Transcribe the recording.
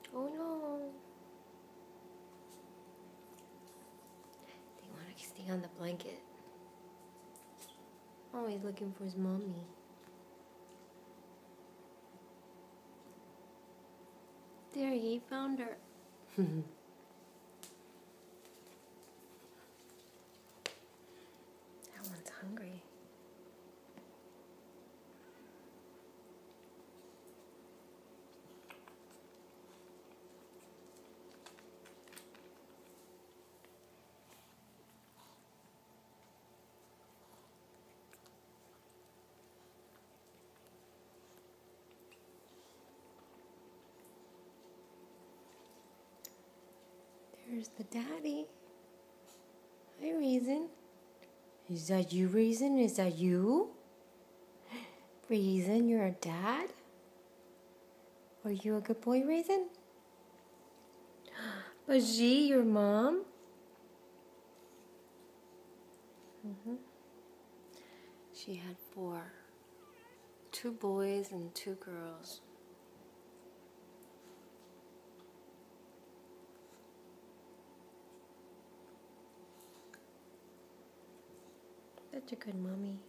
Oh no. They want to stay on the blanket. Oh, he's looking for his mommy. There, he found her. That one's hungry. There's the daddy. Hi, Raisin. Is that you, Raisin? Is that you? Raisin, you're a dad? Are you a good boy, Raisin? Was she your mom? She had 4. 2 boys and 2 girls. Such a good mommy.